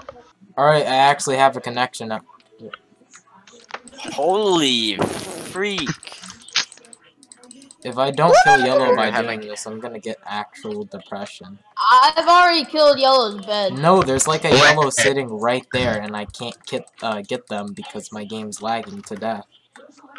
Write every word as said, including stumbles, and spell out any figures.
Alright, I actually have a connection now. Holy freak. If I don't kill Yellow by We're having- doing this, I'm gonna get actual depression. I've already killed Yellow's bed. No, there's like a Yellow sitting right there, and I can't get, uh, get them because my game's lagging to death.